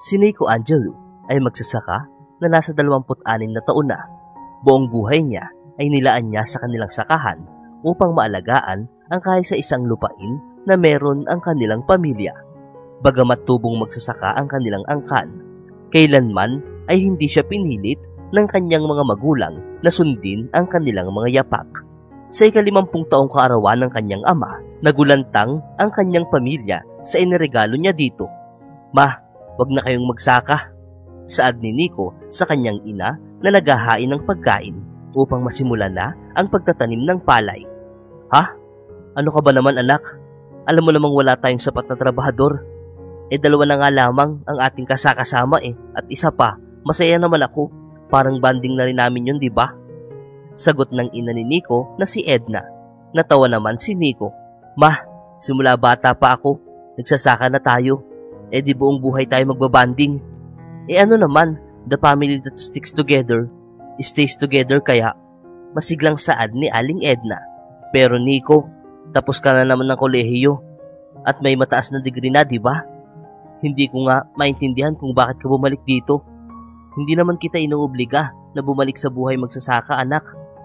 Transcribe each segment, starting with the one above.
Si Nico Angelo ay magsasaka na nasa 26 na taon na. Buong buhay niya ay nilaan niya sa kanilang sakahan upang maalagaan ang kaisa-isang lupain na meron ang kanilang pamilya. Bagamat tubong magsasaka ang kanilang angkan, kailanman ay hindi siya pinilit ng kanyang mga magulang na sundin ang kanilang mga yapak. Sa ika-50 taong kaarawan ng kanyang ama, nagulantang ang kanyang pamilya sa iniregalo niya dito. "Ma, wag na kayong magsaka," saad ni Nico sa kanyang ina na naghahain ng pagkain upang masimulan na ang pagtatanim ng palay. "Ha? Ano ka ba naman anak? Alam mo namang wala tayong sapat na trabahador. 2 na nga lamang ang ating kasakasama at isa pa, masaya naman ako. Parang banding na rin namin yun, di ba?" Sagot ng ina ni Nico na si Edna. Natawa naman si Nico. "Ma, simula bata pa ako, nagsasaka na tayo. Di buong buhay tayo magbabanding. Ano naman, the family that sticks together, stays together kaya." Masiglang saad ni Aling Edna. "Pero Nico, tapos ka na naman ng kolehiyo at may mataas na degree na, di ba? Hindi ko nga maintindihan kung bakit ka bumalik dito. Hindi naman kita inuobliga na bumalik sa buhay magsasaka, anak."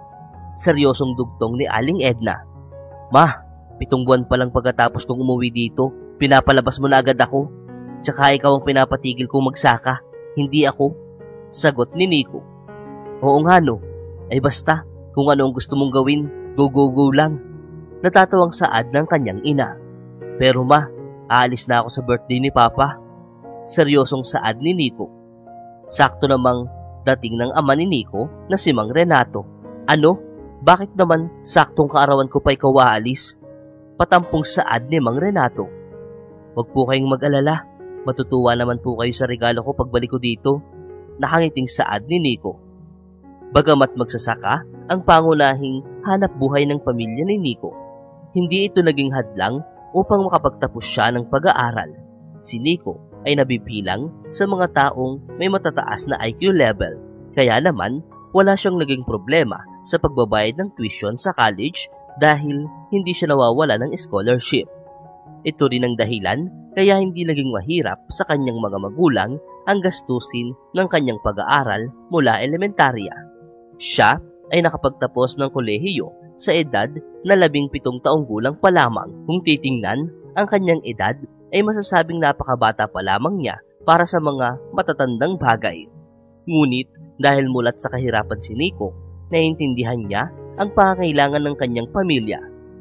Seryosong dugtong ni Aling Edna. "Ma, 7 buwan pa lang pagkatapos kong umuwi dito, pinapalabas mo na agad ako. Tsaka ikaw ang pinapatigil kong magsaka, hindi ako," sagot ni Nico. "Oo nga no, ay basta, kung ano ang gusto mong gawin, go go go lang." Natatawang saad ng kanyang ina. "Pero ma, aalis na ako sa birthday ni Papa." Seryosong saad ni Nico. Sakto namang dating ng ama ni Nico na si Mang Renato. "Ano? Bakit naman saktong kaarawan ko pa ikaw aalis?" Patampong saad ni Mang Renato. "Wag po kayong mag-alala. Matutuwa naman po kayo sa regalo ko pagbalik ko dito." Nakangiting saad ni Nico. Bagamat magsasaka ang pangunahing hanap buhay ng pamilya ni Nico, hindi ito naging hadlang upang makapagtapos siya ng pag-aaral. Si Nico ay nabibilang sa mga taong may matataas na IQ level, kaya naman wala siyang naging problema sa pagbabayad ng tuition sa college dahil hindi siya nawawala ng scholarship. Ito rin ang dahilan kaya hindi naging mahirap sa kanyang mga magulang ang gastusin ng kanyang pag-aaral mula elementarya. Siya ay nakapagtapos ng kolehiyo sa edad na 17 taong gulang pa lamang. Kung titingnan, ang kanyang edad ay masasabing napakabata pa lamang niya para sa mga matatandang bagay. Ngunit dahil mulat sa kahirapan si Nico, naiintindihan niya ang pangangailangan ng kanyang pamilya.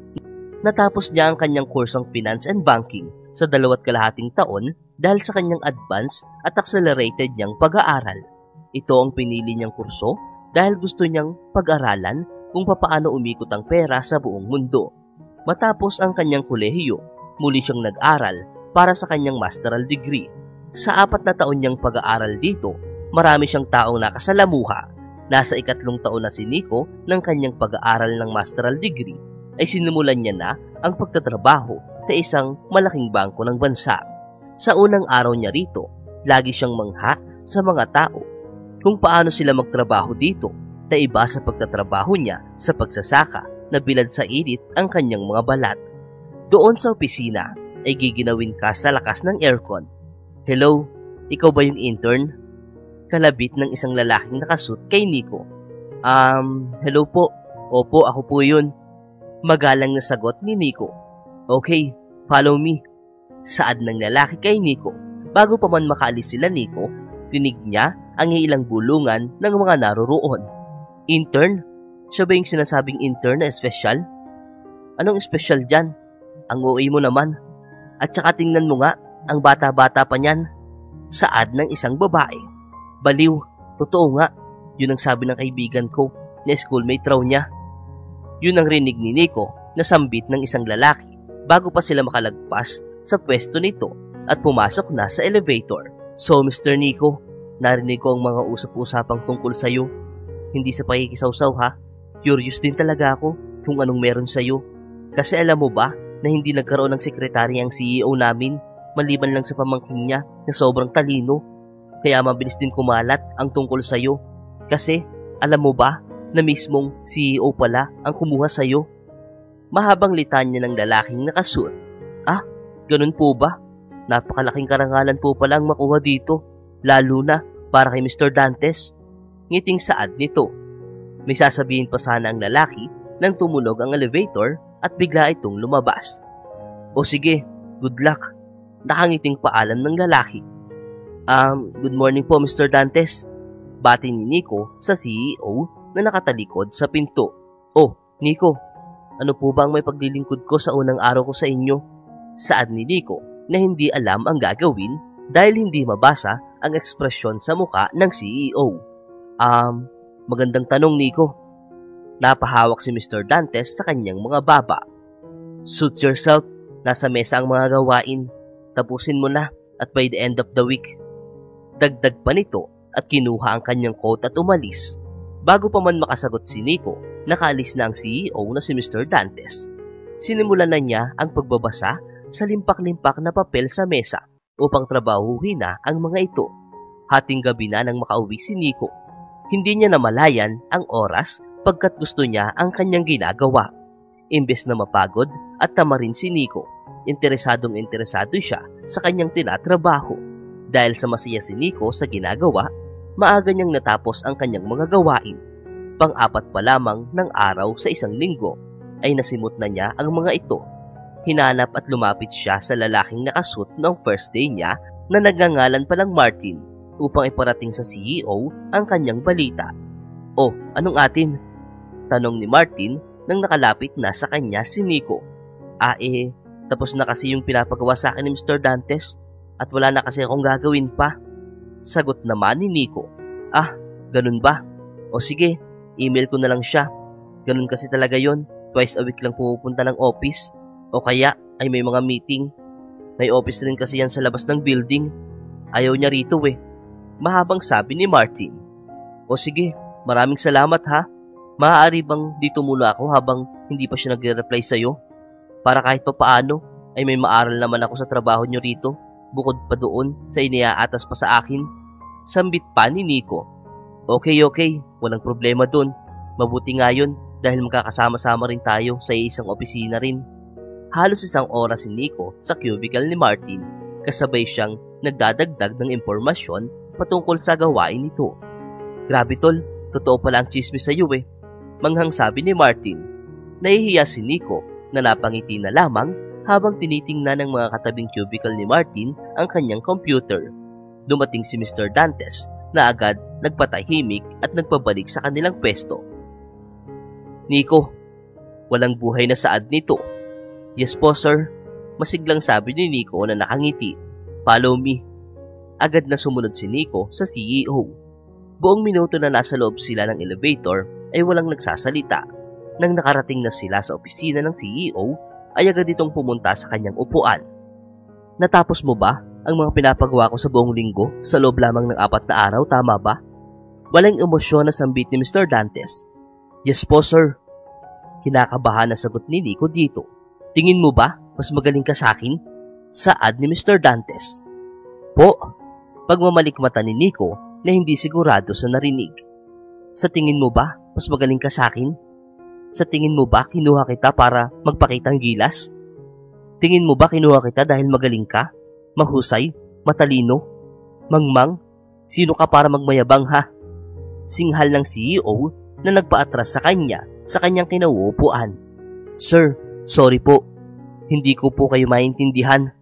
Natapos niya ang kanyang kursong Finance and Banking sa 2.5 taon dahil sa kanyang advanced at accelerated niyang pag-aaral. Ito ang pinili niyang kurso dahil gusto niyang pag-aralan kung papaano umikot ang pera sa buong mundo. Matapos ang kanyang kolehiyo, muli siyang nag-aral para sa kanyang masteral degree. Sa 4 na taon niyang pag-aaral dito, marami siyang taong nakasalamuha. Nasa 3 taon na si Nico ng kanyang pag-aaral ng masteral degree ay sinimulan niya na ang pagtatrabaho sa isang malaking bangko ng bansa. Sa unang araw niya rito, lagi siyang mangha sa mga tao kung paano sila magtrabaho dito na iba sa pagtatrabaho niya sa pagsasaka na bilad sa init ang kanyang mga balat. Doon sa opisina ay giginawin ka sa lakas ng aircon. "Hello, ikaw ba yung intern?" Kalabit ng isang lalaking nakasuit kay Nico. Hello po. Opo, ako po yun." Magalang na sagot ni Nico. "Okay, follow me," saad ng lalaki kay Nico. Bago pa man makaalis sila Nico, tinig niya ang ilang bulungan ng mga naroroon. "Intern? Siya ba yung sinasabing intern na espesyal? Anong espesyal dyan? Ang OA mo naman. At saka tingnan mo nga, ang bata-bata pa niyan," saad ng isang babae. "Baliw, totoo nga, yun ang sabi ng kaibigan ko na schoolmate raw niya." Yun ang rinig ni Nico na sambit ng isang lalaki bago pa sila makalagpas sa pwesto nito at pumasok na sa elevator. "So Mr. Nico, narinig ko ang mga usap-usapang tungkol sa'yo. Hindi sa pakikisawsaw ha, curious din talaga ako kung anong meron sa'yo. Kasi alam mo ba na hindi nagkaroon ng sekretary ang CEO namin maliban lang sa pamangkin niya na sobrang talino. Kaya mabilis din kumalat ang tungkol sa'yo. Kasi alam mo ba na mismong CEO pala ang kumuha sa'yo?" Mahabang litanya ng lalaking nakasuot. "Ah, ganun po ba? Napakalaking karangalan po pala ang makuha dito. Lalo na para kay Mr. Dantes. Ngiting saad nito. May sasabihin pa sana ang lalaki nang tumunog ang elevator at bigla itong lumabas. O sige, good luck. Nakangiting paalam ng lalaki. Good morning po Mr. Dantes. Bati ni Nico sa CEO na nakatalikod sa pinto. Oh, Nico, ano po ba ang may paglilingkod ko sa unang araw ko sa inyo? Saad ni Nico na hindi alam ang gagawin dahil hindi mabasa ang ekspresyon sa muka ng CEO. Magandang tanong Nico. Napahawak si Mr. Dantes sa kanyang mga baba. Suit yourself, nasa mesa ang mga gawain. Tapusin mo na at by the end of the week. Dagdag pa nito at kinuha ang kanyang coat at umalis. Bago pa man makasagot si Nico, nakaalis na ang CEO na si Mr. Dantes. Sinimulan na niya ang pagbabasa sa limpak-limpak na papel sa mesa upang trabahuhin na ang mga ito. Hating gabi na nang makauwi si Nico. Hindi niya namalayan ang oras pagkat gusto niya ang kanyang ginagawa. Imbes na mapagod at tamarin si Nico, interesado siya sa kanyang tinatrabaho. Dahil sa masaya si Nico sa ginagawa, maaga niyang natapos ang kanyang mga gawain. Pang-apat pa lamang ng araw sa isang linggo ay nasimot na niya ang mga ito. Hinanap at lumapit siya sa lalaking nakasuot noong first day niya na nagngangalan palang Martin upang iparating sa CEO ang kanyang balita. Oh, anong atin? Tanong ni Martin nang nakalapit na sa kanya si Nico. Tapos na kasi yung pinapagawa sa akin ni Mr. Dantes at wala na kasi akong gagawin pa. Sagot naman ni Nico. Ganun ba? O sige, email ko na lang siya. Ganun kasi talaga yon. Twice a week lang pumupunta ng office. O kaya ay may mga meeting. May office rin kasi yan sa labas ng building. Ayaw niya rito Mahabang sabi ni Martin. O sige, maraming salamat ha. Maaari bang dito muna ako habang hindi pa siya nagre-reply sa'yo? Para kahit pa paano ay may maaral naman ako sa trabaho niyo rito. Bukod pa doon sa iniaatas pa sa akin. Sambit pa ni Nico. Okay, walang problema doon. Mabuti nga yun dahil magkakasama-sama rin tayo sa isang opisina rin. Halos isang oras si Nico sa cubicle ni Martin kasabay siyang nagdadagdag ng impormasyon patungkol sa gawain nito. Grabe tol, totoo pala ang chismis sa iyo Manghang sabi ni Martin. Nahihiya si Nico na napangiti na lamang habang tinitingnan ng mga katabing cubicle ni Martin ang kanyang computer. Dumating si Mr. Dantes na agad nagpatahimik at nagpabalik sa kanilang pwesto. Nico, walang buhay na saad nito. Yes po sir, masiglang sabi ni Nico na nakangiti. Follow me. Agad na sumunod si Nico sa CEO. Buong minuto na nasa loob sila ng elevator ay walang nagsasalita. Nang nakarating na sila sa opisina ng CEO, ay agad itong pumunta sa kanyang upuan. Natapos mo ba ang mga pinapagawa ko sa buong linggo sa loob lamang ng 4 na araw, tama ba? Walang emosyon na sambit ni Mr. Dantes. Yes po sir. Kinakabahan na sagot ni Nico dito. Tingin mo ba mas magaling ka sa akin? Saad ni Mr. Dantes. Po, pagmamalikmata ni Nico na hindi sigurado sa narinig. Sa tingin mo ba mas magaling ka sa akin? Sa tingin mo ba kinuha kita para magpakitang gilas? Tingin mo ba kinuha kita dahil magaling ka? Mahusay? Matalino? Mangmang? Sino ka para magmayabang ha? Singhal ng CEO na nagpaatras sa kanyang kinauupuan. Sir, sorry po. Hindi ko po kayo maintindihan.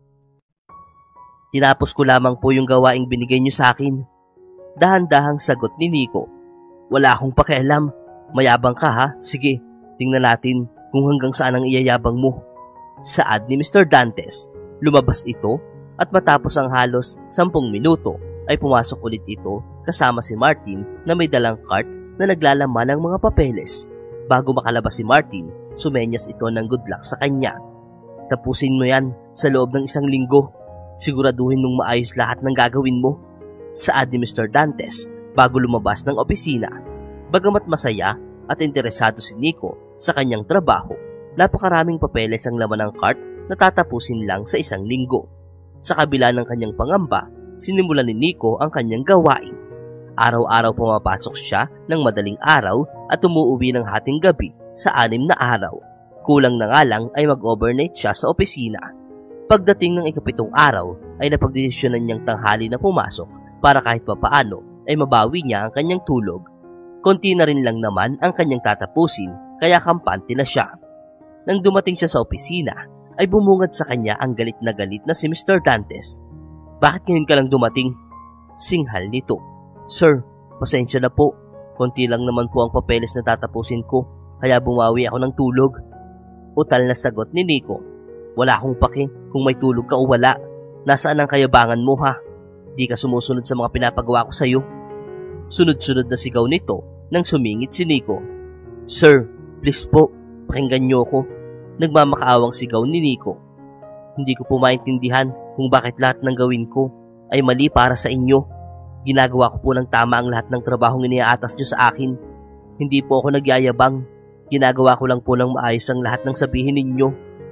Tinapos ko lamang po yung gawaing binigay niyo sa akin. Dahan-dahang sagot ni Nico. Wala akong pakialam. Mayabang ka ha? Sige, tingnan natin kung hanggang saan ang iyayabang mo. Saad ni Mr. Dantes. Lumabas ito at matapos ang halos 10 minuto ay pumasok ulit ito kasama si Martin na may dalang cart na naglalaman ng mga papeles. Bago makalabas si Martin, sumenyas ito ng good luck sa kanya. Tapusin mo yan sa loob ng 1 linggo. Siguraduhin mong maayos lahat ng gagawin mo. Saad ni Mr. Dantes bago lumabas ng opisina. Bagamat masaya at interesado si Nico sa kanyang trabaho, napakaraming papeles ang laman ng cart na tatapusin lang sa 1 linggo. Sa kabila ng kanyang pangamba, sinimulan ni Nico ang kanyang gawain. Araw-araw pumapasok siya ng madaling araw at umuuwi ng hating gabi sa 6 na araw. Kulang na nga lang ay mag-overnight siya sa opisina. Pagdating ng ika-7 araw ay napagdesisyonan niyang tanghali na pumasok para kahit papaano ay mabawi niya ang kanyang tulog. Konti na rin lang naman ang kanyang tatapusin kaya kampante na siya. Nang dumating siya sa opisina ay bumungad sa kanya ang galit na si Mr. Dantes. "Bakit ngayon ka lang dumating?" Singhal nito. "Sir, pasensya na po. Konti lang naman po ang papeles na tatapusin ko kaya bumawi ako ng tulog." Utal na sagot ni Nico. "Wala akong pake kung may tulog ka o wala. Nasaan ang kayabangan mo ha? Di ka sumusunod sa mga pinapagawa ko sa'yo." Sunod-sunod na sigaw nito nang sumingit si Nico. "Sir, please po, pakinggan niyo ko." Nagmamakaawang sigaw ni Nico. "Hindi ko po maintindihan kung bakit lahat ng gawin ko ay mali para sa inyo. Ginagawa ko po ng tama ang lahat ng trabahong iniaatas niyo sa akin. Hindi po ako nagyayabang. Ginagawa ko lang po ng maayos ang lahat ng sabihin ninyo."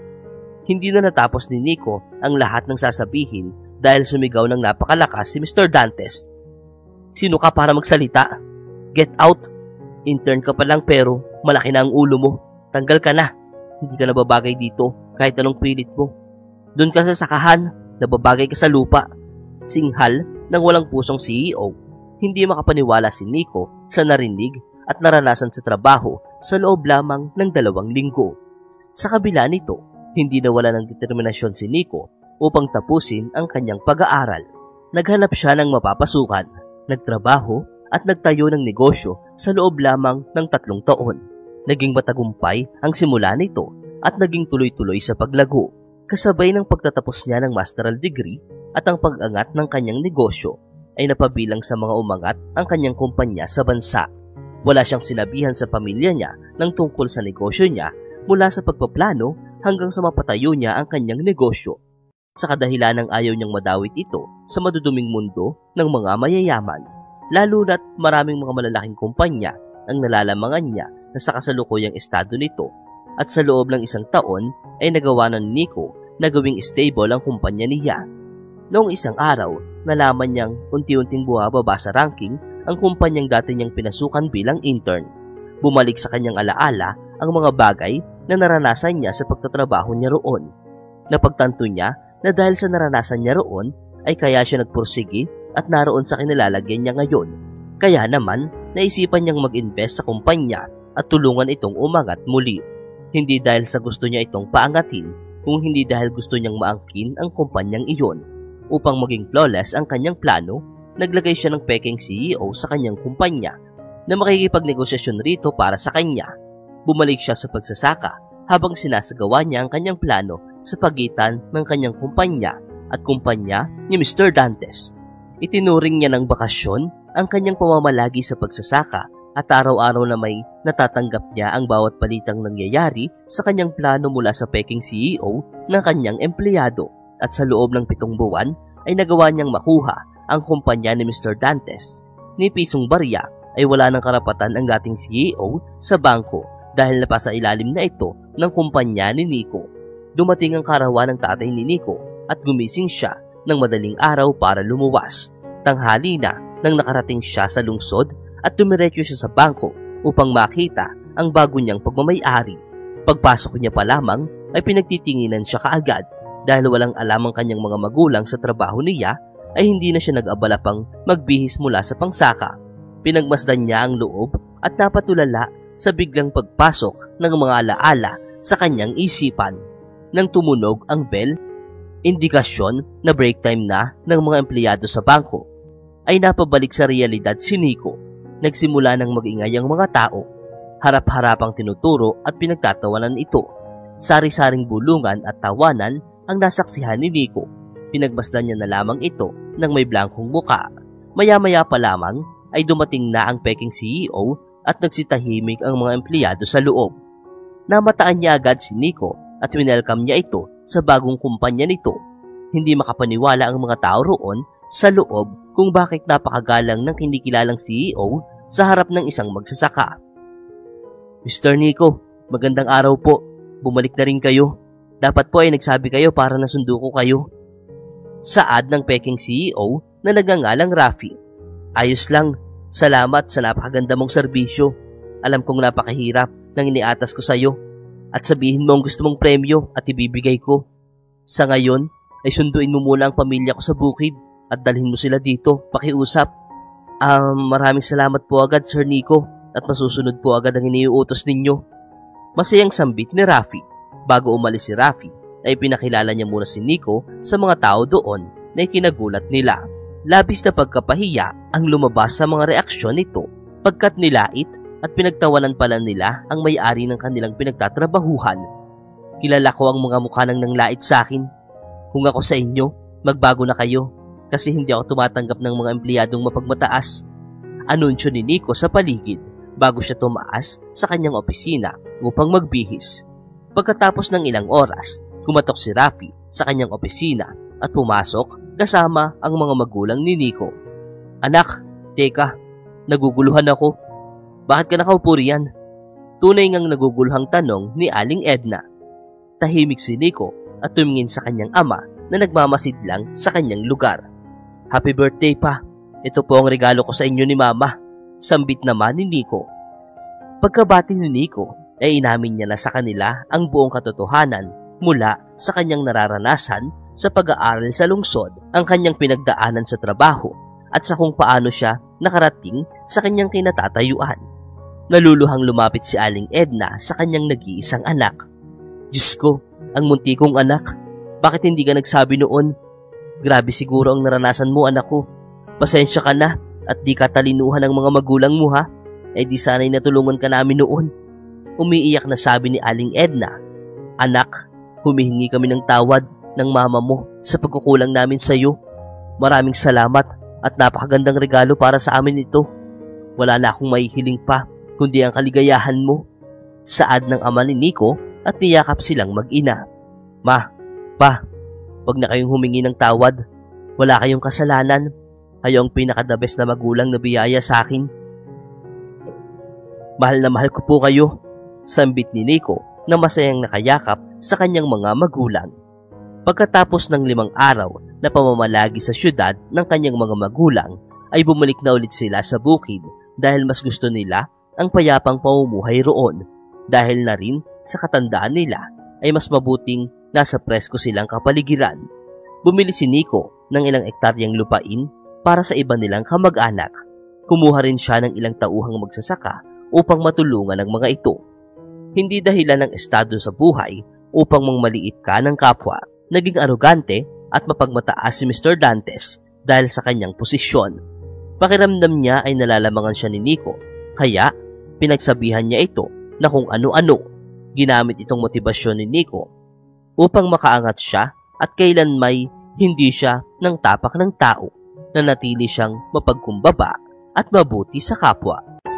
Hindi na natapos ni Nico ang lahat ng sasabihin dahil sumigaw ng napakalakas si Mr. Dantes. "Sino ka para magsalita? Get out! Intern ka pa lang pero malaki na ang ulo mo. Tanggal ka na. Hindi ka nababagay dito kahit anong pilit mo. Doon ka sa sakahan, nababagay ka sa lupa." Singhal ng walang pusong CEO. Hindi makapaniwala si Nico sa narinig at naranasan sa trabaho sa loob lamang ng 2 linggo. Sa kabila nito, hindi nawala ng determinasyon si Nico upang tapusin ang kanyang pag-aaral. Naghanap siya ng mapapasukan, nagtrabaho at nagtayo ng negosyo sa loob lamang ng 3 taon. Naging matagumpay ang simula nito at naging tuloy-tuloy sa paglago. Kasabay ng pagtatapos niya ng masteral degree at ang pag-angat ng kanyang negosyo ay napabilang sa mga umangat ang kanyang kumpanya sa bansa. Wala siyang sinabihan sa pamilya niya ng tungkol sa negosyo niya mula sa pagpaplano hanggang sa mapatayo niya ang kanyang negosyo. Sa kadahilan ng ayaw niyang madawit ito sa maduduming mundo ng mga mayayaman, lalo na't maraming mga malalaking kumpanya ang nalalamangan niya na sa kasalukuyang estado nito at sa loob ng 1 taon ay nagawa ng Nico na gawing stable ang kumpanya niya. Noong isang araw, nalaman niyang unti-unting bumababa sa ranking ang kumpanyang dati niyang pinasukan bilang intern. Bumalik sa kanyang alaala ang mga bagay na naranasan niya sa pagtatrabaho niya roon. Napagtanto niya na dahil sa naranasan niya roon ay kaya siya nagpursigi at naroon sa kinilalagyan niya ngayon. Kaya naman, naisipan niyang mag-invest sa kumpanya at tulungan itong umangat muli. Hindi dahil sa gusto niya itong paangatin, kung hindi dahil gusto niyang maangkin ang kumpanyang iyon. Upang maging flawless ang kanyang plano, naglagay siya ng peking CEO sa kanyang kumpanya na makikipagnegosasyon rito para sa kanya. Bumalik siya sa pagsasaka habang sinasagawa niya ang kanyang plano sa pagitan ng kanyang kumpanya at kumpanya ni Mr. Dantes. Itinuring niya ng bakasyon ang kanyang pamamalagi sa pagsasaka at araw-araw na may natatanggap niya ang bawat balitang nangyayari sa kanyang plano mula sa peking CEO ng kanyang empleyado. At sa loob ng 7 buwan ay nagawa niyang makuha ang kumpanya ni Mr. Dantes. Ni pisong barya ay wala ng karapatan ang dating CEO sa bangko dahil napasa ilalim na ito ng kumpanya ni Nico. Dumating ang karawan ng tatay ni Nico at gumising siya ng madaling araw para lumuwas. Tanghali na nang nakarating siya sa lungsod at dumiretso siya sa bangko upang makita ang bago niyang pagmamay-ari. Pagpasok niya pa lamang ay pinagtitinginan siya kaagad. Dahil walang alam ang kanyang mga magulang sa trabaho niya, ay hindi na siya nag-abala pang magbihis mula sa pangsaka. Pinagmasdan niya ang loob at napatulala sa biglang pagpasok ng mga alaala sa kanyang isipan. Nang tumunog ang bell, indikasyon na break time na ng mga empleyado sa bangko, ay napabalik sa realidad si Nico. Nagsimula ng mag-ingay ang mga tao. Harap-harapang tinuturo at pinagtatawanan ito. Sari-saring bulungan at tawanan ang nasaksihan ni Nico. Pinagmasdan niya na lamang ito ng may blankong muka. Maya-maya pa lamang ay dumating na ang peking CEO at nagsitahimik ang mga empleyado sa loob. Namataan niya agad si Nico at winelcome niya ito sa bagong kumpanya nito. Hindi makapaniwala ang mga tao roon sa loob kung bakit napakagalang ng kinikilalang CEO sa harap ng isang magsasaka. "Mr. Nico, magandang araw po. Bumalik na rin kayo. Dapat po ay nagsabi kayo para nasundo ko kayo." Saad ng peking CEO na nagngangalang Rafi. "Ayos lang. Salamat sa napakaganda mong serbisyo. Alam kong napakahirap nang iniatas ko sa iyo. At sabihin mo ang gusto mong premyo at ibibigay ko. Sa ngayon ay sunduin mo muna ang pamilya ko sa bukid at dalhin mo sila dito, pakiusap. Maraming salamat po agad, Sir Nico, at masusunod po agad ang iniuutos ninyo. Masayang sambit ni Rafi. Bago umalis si Rafi, ay pinakilala niya muna si Nico sa mga tao doon na ikinagulat nila. Labis na pagkapahiya ang lumabas sa mga reaksyon nito pagkat nilait at pinagtawanan pala nila ang may-ari ng kanilang pinagtatrabahuhan. Kilala ko ang mga mukha ng nanglait sa akin. Kung ako sa inyo, magbago na kayo kasi hindi ako tumatanggap ng mga empleyadong mapagmataas. Anunsyo ni Nico sa paligid bago siya tumaas sa kanyang opisina upang magbihis. Pagkatapos ng ilang oras, kumatok si Rafi sa kanyang opisina at pumasok kasama ang mga magulang ni Nico. Anak, teka, naguguluhan ako. Bakit ka nakaupo riyan? Tunay ngang naguguluhang tanong ni Aling Edna. Tahimik si Nico at tumingin sa kanyang ama na nagmamasid lang sa kanyang lugar. Happy birthday pa. Ito po ang regalo ko sa inyo ni Mama. Sambit naman ni Nico. Pagkabati ni Nico ay inamin niya na sa kanila ang buong katotohanan mula sa kanyang nararanasan sa pag-aaral sa lungsod, ang kanyang pinagdaanan sa trabaho at sa kung paano siya nakarating sa kanyang kinatatayuan. Naluluhang lumapit si Aling Edna sa kanyang nag-iisang anak. Diyos ko, ang munti kong anak, bakit hindi ka nagsabi noon? Grabe siguro ang naranasan mo, anak ko. Pasensya ka na at di ka talinuhan ng mga magulang mo, ha? Eh di sana'y natulungan ka namin noon. Umiiyak na sabi ni Aling Edna, Anak, humihingi kami ng tawad ng mama mo sa pagkukulang namin sa iyo. Maraming salamat at napakagandang regalo para sa amin ito. Wala na akong maihiling pa kundi ang kaligayahan mo. Saad ng ama ni Nico at niyakap silang mag-ina. Ma, pa, wag na kayong humingi ng tawad. Wala kayong kasalanan. Kayo ang pinaka-the best na magulang na biyaya sa akin. Mahal na mahal ko po kayo. Sambit ni Nico na masayang nakayakap sa kanyang mga magulang. Pagkatapos ng 5 araw na pamamalagi sa syudad ng kanyang mga magulang, ay bumalik na ulit sila sa bukid dahil mas gusto nila ang payapang pamumuhay roon. Dahil na rin sa katandaan nila ay mas mabuting nasa presko silang kapaligiran. Bumili si Nico ng ilang ektaryang lupain para sa iba nilang kamag-anak. Kumuha rin siya ng ilang tauhang magsasaka upang matulungan ang mga ito. Hindi dahilan ng estado sa buhay upang mangmaliit ka ng kapwa. Naging arogante at mapagmataas si Mr. Dantes dahil sa kanyang posisyon. Pakiramdam niya ay nalalamangan siya ni Nico, kaya pinagsabihan niya ito na kung ano-ano. Ginamit itong motibasyon ni Nico upang makaangat siya at kailan may hindi siya ng tapak ng tao na natili siyang mapagkumbaba at mabuti sa kapwa.